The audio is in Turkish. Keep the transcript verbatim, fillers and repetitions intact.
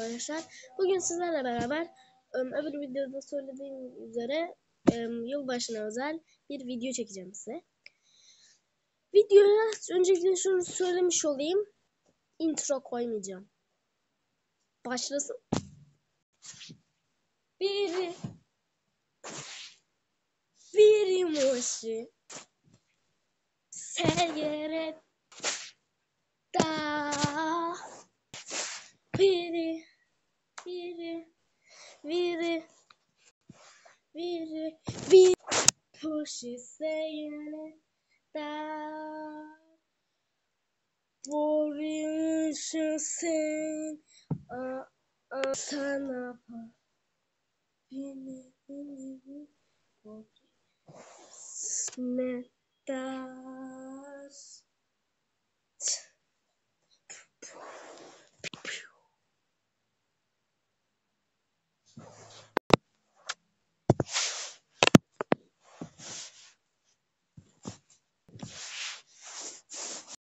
arkadaşlar. Bugün sizlerle beraber öbür videoda söylediğim üzere yılbaşına özel bir video çekeceğim size. Videoya öncelikle şunu söylemiş olayım. Intro koymayacağım. Başlasın. Biri biri moşi Seyyeret da biri biri biri biri biri moşi Seyyeret da Boruşu sen a a sana pa beni beni ne das